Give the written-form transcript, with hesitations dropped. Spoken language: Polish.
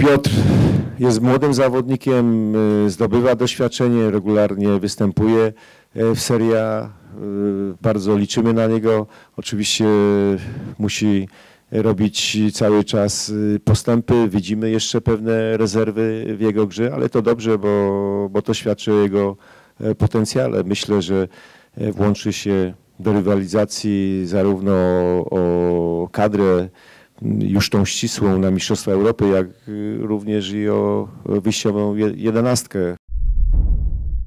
Piotr jest młodym zawodnikiem, zdobywa doświadczenie, regularnie występuje w Serie A. Bardzo liczymy na niego. Oczywiście musi robić cały czas postępy. Widzimy jeszcze pewne rezerwy w jego grze, ale to dobrze, bo to świadczy o jego potencjale. Myślę, że włączy się do rywalizacji zarówno o kadrę już tą ścisłą na Mistrzostwa Europy, jak również i o wyjściową jedenastkę